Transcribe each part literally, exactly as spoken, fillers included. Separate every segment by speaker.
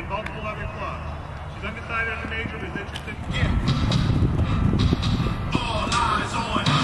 Speaker 1: multiple other clubs. She's undecided in the major, but is interested.
Speaker 2: All eyes on us.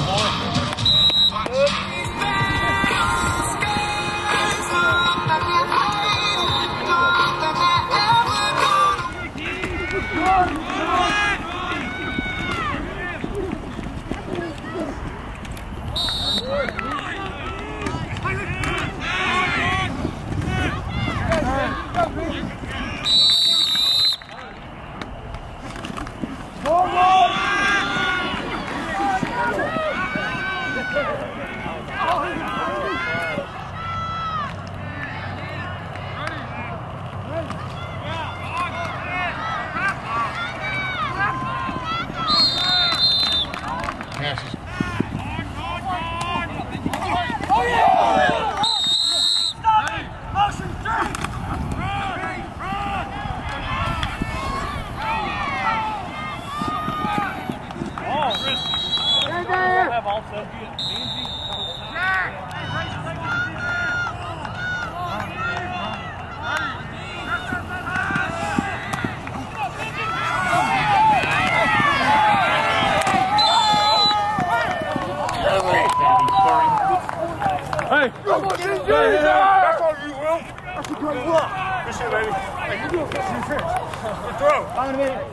Speaker 3: Hey! Back on you, Will! That's a great block! Good shit, baby. Hey, you do it. Good throw. I'm in a minute.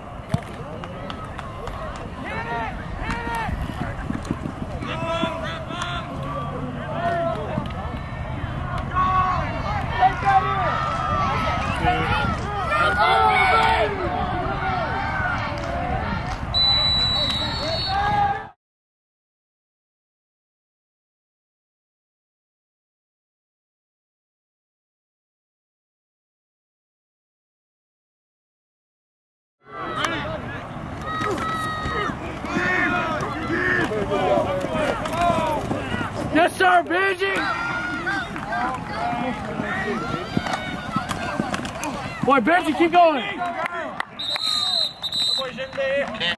Speaker 4: Yes, sir, Benji! Boy, Benji, keep going!